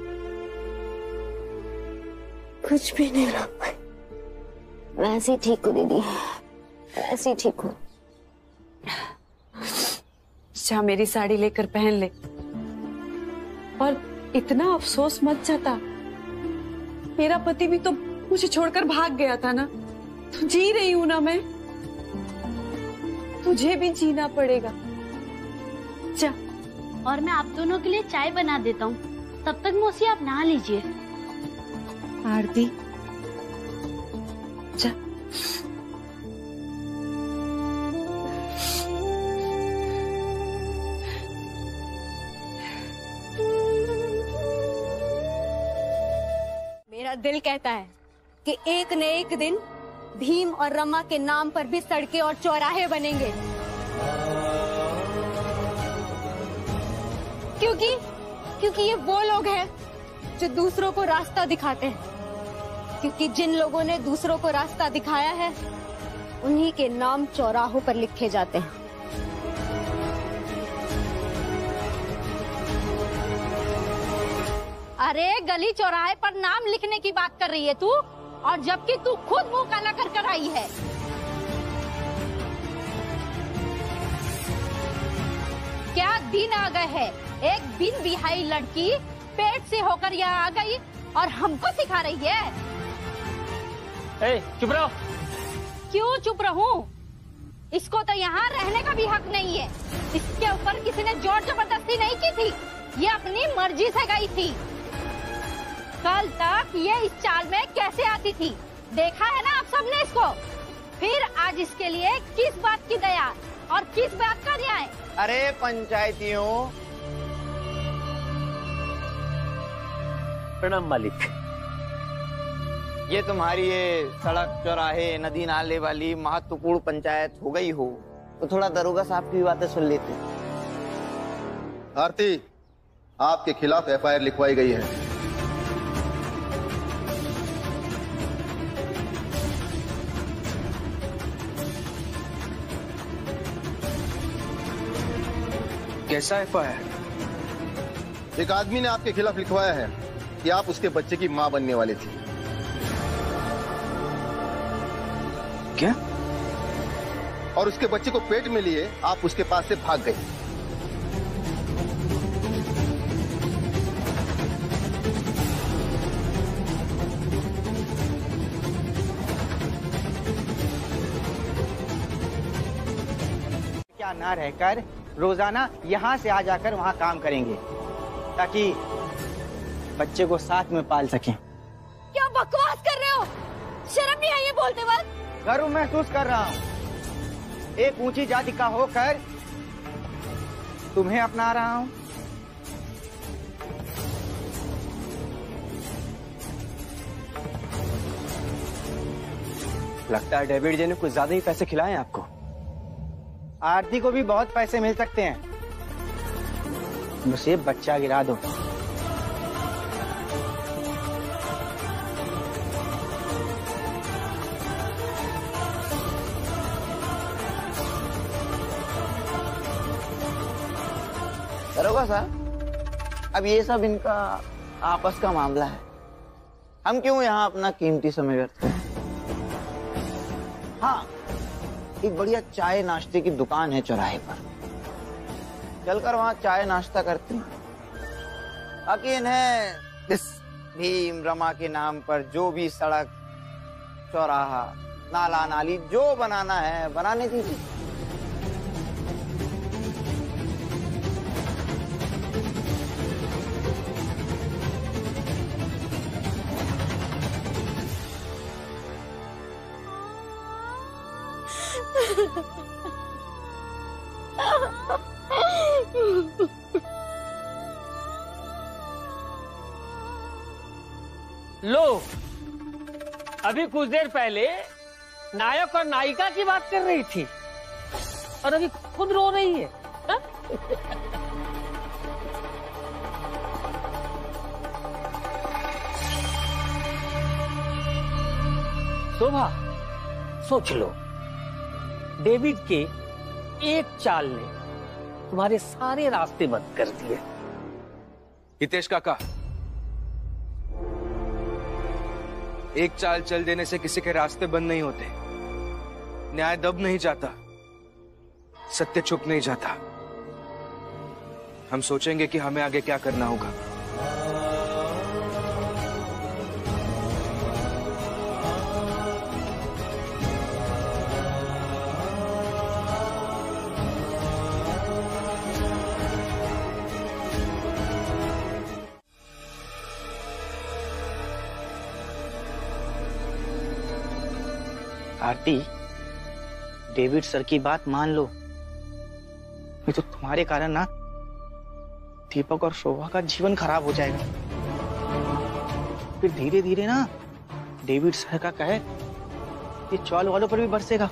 कुछ भी नहीं ला पाई। वैसे ही ठीक हूँ दीदी, वैसे ही ठीक हूँ। जा मेरी साड़ी लेकर पहन ले, और इतना अफसोस मत जता। मेरा पति भी तो मुझे छोड़कर भाग गया था ना, तो जी रही हूं ना मैं, तुझे भी जीना पड़ेगा। जा। और मैं आप दोनों के लिए चाय बना देता हूँ, तब तक मौसी आप नहा लीजिए। आरती जा। मेरा दिल कहता है कि एक न एक दिन भीम और रमा के नाम पर भी सड़कें और चौराहे बनेंगे, क्योंकि क्योंकि ये वो लोग हैं जो दूसरों को रास्ता दिखाते हैं, क्योंकि जिन लोगों ने दूसरों को रास्ता दिखाया है उन्हीं के नाम चौराहों पर लिखे जाते हैं। अरे गली चौराहे पर नाम लिखने की बात कर रही है तू, और जबकि तू खुद मुंह काला कर कर आई है। क्या दिन आ गए है, एक बिन बिहाई लड़की पेट से होकर यहाँ आ गई और हमको सिखा रही है। ए, चुप रहो। क्यों चुप रहूं? इसको तो यहाँ रहने का भी हक नहीं है। इसके ऊपर किसी ने जोर जबरदस्ती नहीं की थी, ये अपनी मर्जी से गई थी। कल तक ये इस चाल में कैसे आती थी, देखा है ना आप सबने इसको। फिर आज इसके लिए किस बात की दया और किस बात का न्याय? अरे पंचायतियों। प्रणाम मालिक। ये तुम्हारी ये सड़क चौराहे नदी नाले वाली महत्वपूर्ण पंचायत हो गई हो तो थोड़ा दरोगा साहब की बातें सुन लेते। आरती, आपके खिलाफ एफ आई आर लिखवाई गई है। कैसा एफ आई आर? एक आदमी ने आपके खिलाफ लिखवाया है कि आप उसके बच्चे की मां बनने वाली थी। क्या? और उसके बच्चे को पेट में लिए आप उसके पास से भाग गए। क्या ना रहकर रोजाना यहाँ से आ जाकर वहाँ काम करेंगे ताकि बच्चे को साथ में पाल सकें। क्या बकवास कर रहे हो? शर्म नहीं आई ये बोलते वक्त? गर्व महसूस कर रहा हूँ। एक ऊंची जाति का होकर तुम्हें अपना रहा हूँ। लगता है डेविड जी ने कुछ ज्यादा ही पैसे खिलाए हैं आपको। आरती को भी बहुत पैसे मिल सकते हैं, मुझे बच्चा गिरा दो। दरोगा साहब, अब ये सब इनका आपस का मामला है, हम क्यों यहाँ अपना कीमती समय व्यर्थ करें। हाँ, एक बढ़िया चाय नाश्ते की दुकान है चौराहे पर, चलकर वहाँ चाय नाश्ता करते हैं। बाकी इन्हें इस भीम रमा के नाम पर जो भी सड़क चौराहा नाला नाली जो बनाना है बनाने दीजिए। लो, अभी कुछ देर पहले नायक और नायिका की बात कर रही थी और अभी खुद रो रही है। शोभा, सोच लो, डेविड के एक चाल ने तुम्हारे सारे रास्ते बंद कर दिए। हितेश काका, एक चाल चल देने से किसी के रास्ते बंद नहीं होते, न्याय दब नहीं जाता, सत्य छुप नहीं जाता। हम सोचेंगे कि हमें आगे क्या करना होगा। आरती, डेविड सर की बात मान लो, नहीं तो तुम्हारे कारण ना दीपक और शोभा का जीवन खराब हो जाएगा। फिर धीरे धीरे ना डेविड सर का कहर ये चौल वालों पर भी बरसेगा।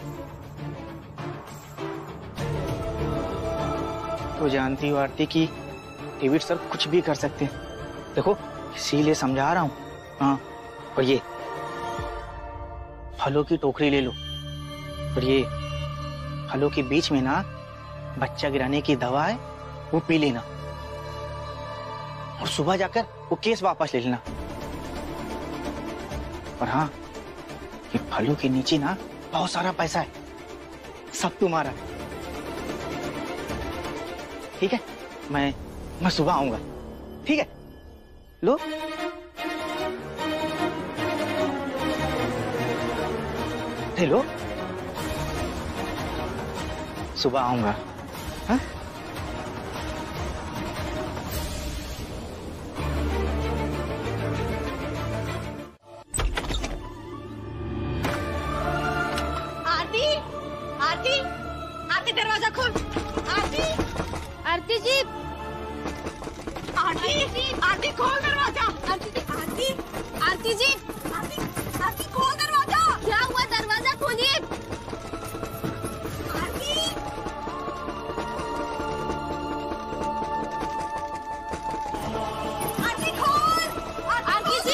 तो जानती हो आरती कि डेविड सर कुछ भी कर सकते हैं। देखो, इसीलिए समझा रहा हूं। हाँ, और ये फलों की टोकरी ले लो, और ये फलों के बीच में ना बच्चा गिराने की दवा है, वो पी लेना, और सुबह जाकर वो केस वापस ले लेना। और हाँ, ये फलों के नीचे ना बहुत सारा पैसा है, सब तुम्हारा। ठीक है, मैं मैं सुबह आऊंगा। ठीक है, लो। लो, सुबह आऊंगा। हाँ? आरती, आरती, आरती दरवाजा खोल। आरती, आरती जी, आरती, आरती खोल दरवाजा। आरती, आरती, आरती जी, आरती, आरती खोल दरवाजा। क्या हुआ? दरवाजा खोलिए। आरती, आरती खोल। आरती जी,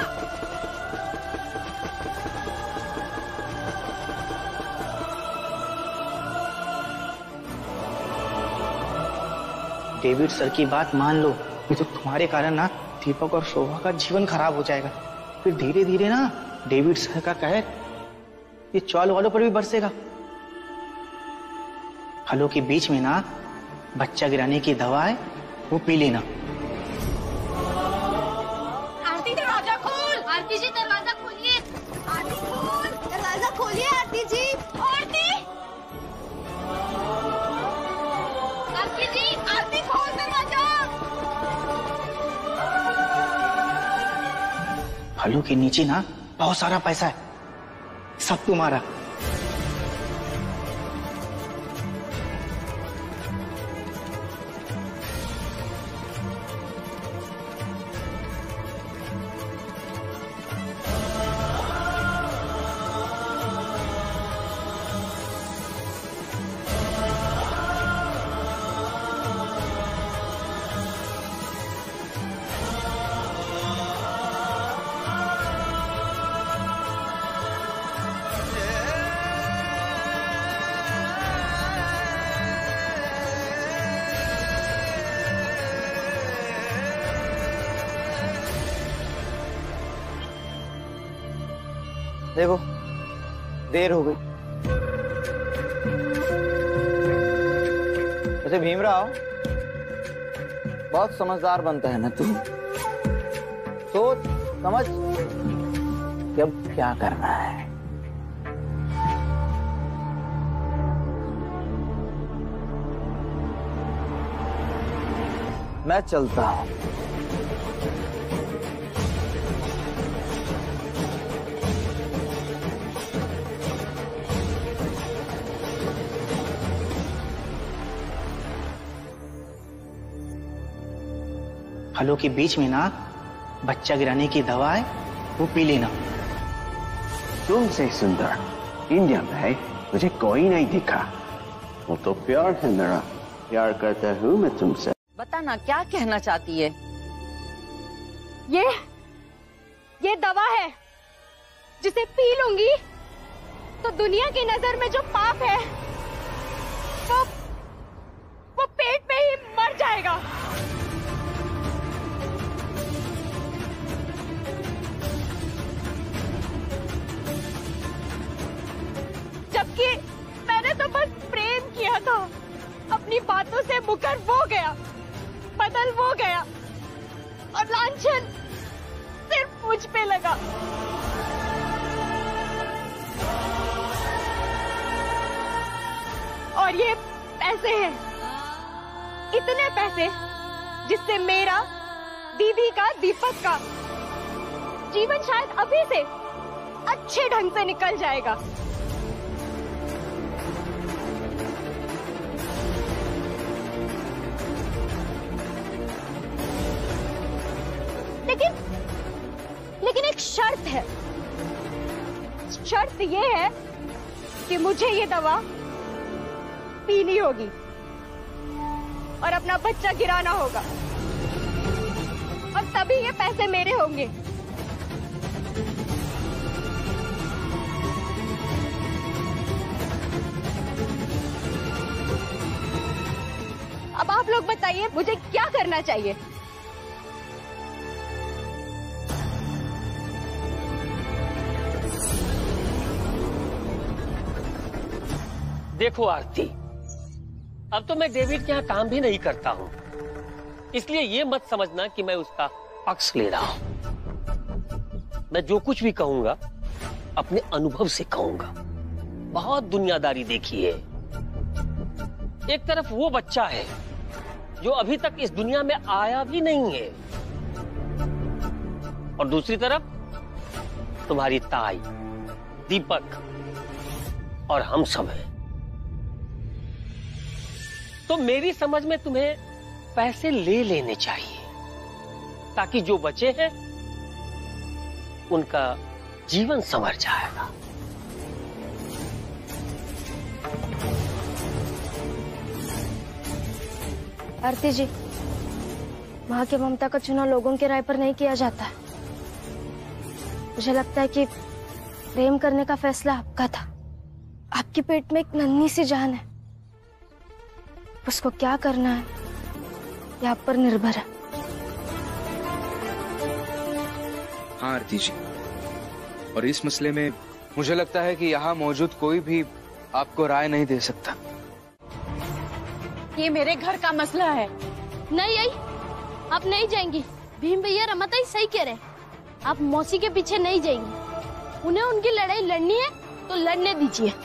डेविड सर की बात मान लो, नहीं तो तुम्हारे कारण ना दीपक और शोभा का जीवन खराब हो जाएगा। फिर धीरे धीरे ना डेविड सर का कहर ये चौल वालों पर भी बरसेगा। फलों के बीच में ना बच्चा गिराने की दवा है, वो पी लेना। आरती दरवाजा खोल। आरती जी दरवाजा खोलिए। आरती खोल दरवाजा खोलिए। आरती जी, आरती, आरती जी, आरती खोल दरवाजा। फलों के नीचे ना बहुत सारा पैसा है, सब तुम्हारा। देखो, देर हो गई। वैसे भीमराव, बहुत समझदार बनता है ना तू। सोच समझ कि अब क्या करना है। मैं चलता हूं। फलों के बीच में ना बच्चा गिराने की दवा है, वो पी लेना। तुमसे सुंदर इंडिया में मुझे कोई नहीं दिखा। वो तो प्यार है मेरा, प्यार करता हूँ मैं तुमसे। बता ना, क्या कहना चाहती है? ये ये दवा है जिसे पी लूंगी तो दुनिया की नजर में जो पाप है वो वो पेट में ही मर जाएगा। जबकि मैंने तो बस प्रेम किया था, अपनी बातों से मुकर वो गया, बदल वो गया और लांछन सिर्फ मुझ पे लगा। और ये पैसे हैं, इतने पैसे जिससे मेरा, दीदी का, दीपक का जीवन शायद अभी से अच्छे ढंग से निकल जाएगा। लेकिन लेकिन एक शर्त है। शर्त ये है कि मुझे ये दवा पीनी होगी और अपना बच्चा गिराना होगा, और तभी ये पैसे मेरे होंगे। अब आप लोग बताइए मुझे क्या करना चाहिए? देखो आरती, अब तो मैं डेविड के यहाँ काम भी नहीं करता हूँ, इसलिए ये मत समझना कि मैं उसका पक्ष ले रहा हूँ। मैं जो कुछ भी कहूंगा अपने अनुभव से कहूंगा। बहुत दुनियादारी देखी है। एक तरफ वो बच्चा है जो अभी तक इस दुनिया में आया भी नहीं है, और दूसरी तरफ तुम्हारी ताई, दीपक और हम सब हैं। तो मेरी समझ में तुम्हें पैसे ले लेने चाहिए, ताकि जो बचे हैं उनका जीवन संवर जाएगा। आरती जी, माँ की ममता का चुनाव लोगों के राय पर नहीं किया जाता है। मुझे लगता है कि प्रेम करने का फैसला आपका था। आपके पेट में एक नन्ही सी जान है, उसको क्या करना है ये आप पर निर्भर है। हाँ आरती जी, और इस मसले में मुझे लगता है कि यहाँ मौजूद कोई भी आपको राय नहीं दे सकता। ये मेरे घर का मसला है। नहीं आई, आप नहीं जाएंगी। भीम भैया रमाताई सही कह रहे, आप मौसी के पीछे नहीं जाएंगी। उन्हें उनकी लड़ाई लड़नी है तो लड़ने दीजिए।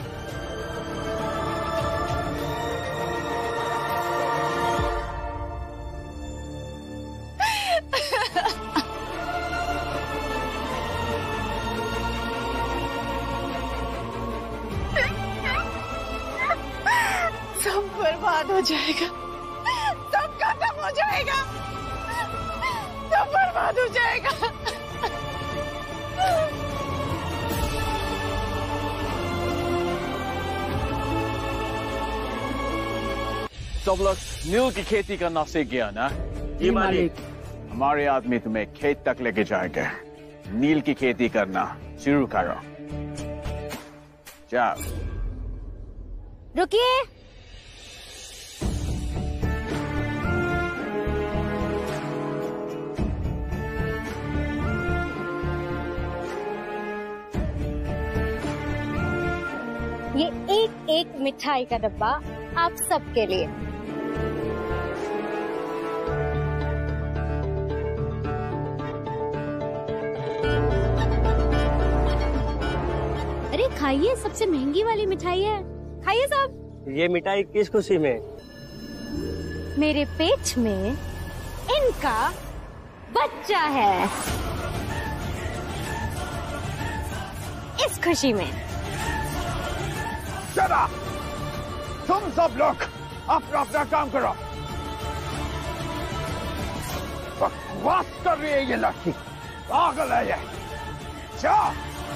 सब बर्बाद हो जाएगा, सब खत्म हो जाएगा, सब बर्बाद हो जाएगा। सब लोग नील की खेती करना सीख गया ना? जी मालिक। हमारे आदमी तुम्हें खेत तक लेके जाएंगे। नील की खेती करना शुरू करो। जाओ। रुकिए। ये एक एक मिठाई का डब्बा आप सबके लिए। अरे खाइए, सबसे महंगी वाली मिठाई है, खाइए सब। ये मिठाई किस खुशी में? मेरे पेट में इनका बच्चा है, इस खुशी में। चला, तुम सब लोग अपना अपना काम करो। बकवास कर रही है ये लड़की, पागल है ये। जाओ।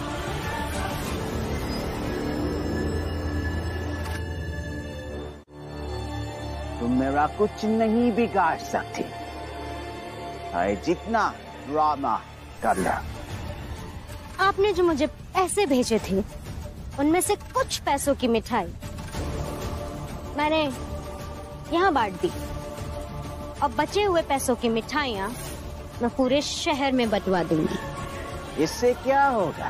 तुम मेरा कुछ नहीं बिगाड़ सकती, चाहे जितना ड्रामा कर लो। आपने जो मुझे पैसे भेजे थे उनमें से कुछ पैसों की मिठाई मैंने यहाँ बांट दी और बचे हुए पैसों की मिठाइयाँ मैं पूरे शहर में बंटवा दूंगी। इससे क्या होगा?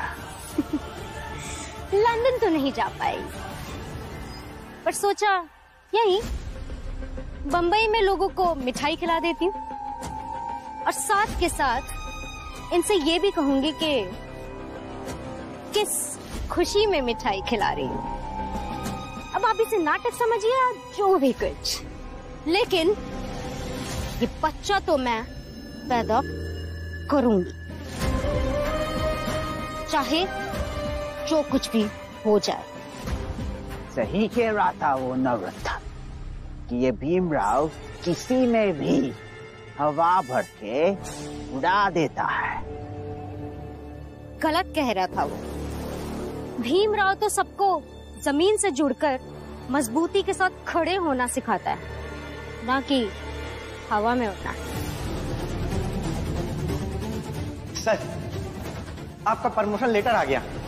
लंदन तो नहीं जा पाई, पर सोचा यहीं बंबई में लोगों को मिठाई खिला देती हूँ और साथ के साथ इनसे ये भी कहूंगी कि किस खुशी में मिठाई खिला रही हूँ। अब आप इसे नाटक समझिए या जो भी कुछ, लेकिन ये बच्चा तो मैं पैदा करूंगी, चाहे जो कुछ भी हो जाए। सही कह रहा था वो नवरत्न कि ये भीमराव किसी में भी हवा भर के उड़ा देता है। गलत कह रहा था वो। भीमराव तो सबको जमीन से जुड़कर मजबूती के साथ खड़े होना सिखाता है, ना कि हवा में उड़ना। सर, आपका प्रमोशन लेटर आ गया।